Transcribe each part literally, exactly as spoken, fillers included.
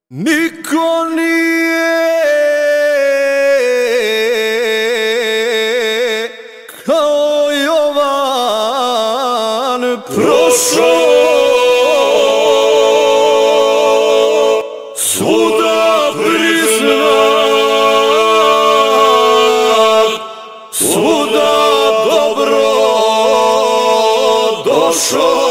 Niko nije kao Jovan prošao, svuda priznat, svuda dobro došao.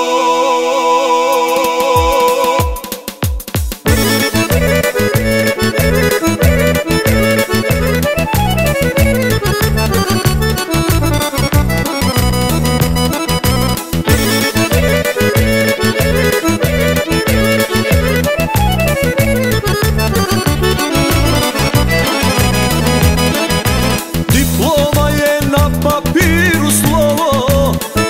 Diploma je na papiru slovo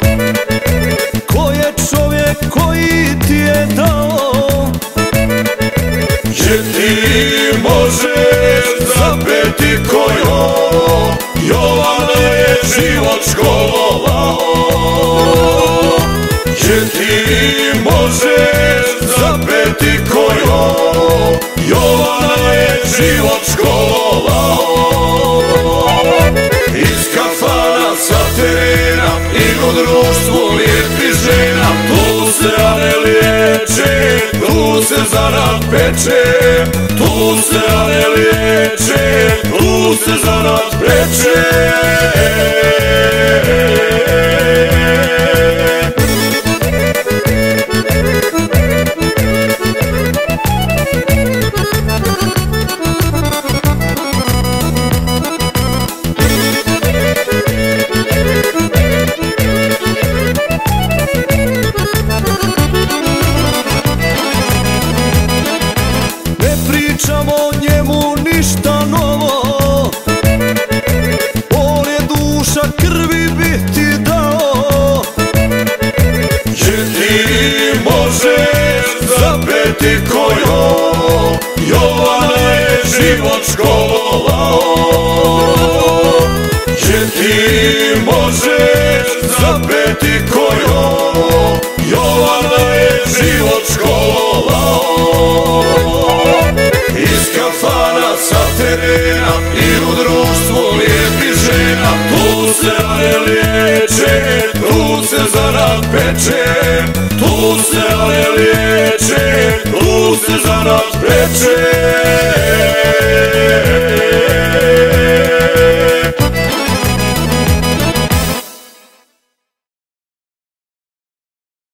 koje čovjek koji ti je dao, jer ti možeš zapeti kojo Jovana je život školovao, jer ti možeš zapeti kojo Jovana je život školovao. Iz kafana sa terena i u društvu lijepih žena, tu se rane liječe, tu se zanat peče, tu se rane liječe, tu se zanat peče. Pričam o njemu ništa novo, on je duša krvi bi ti dao, jer ti možeš zapeti kojo Jovana je život školovao, jer ti možeš zapeti kojo Jovana je život školovao. Iz kafana sa terena i u društvu lijepih žena, tu se rane liječe, tu se zanat peče, tu se rane liječe, tu se zanat peče.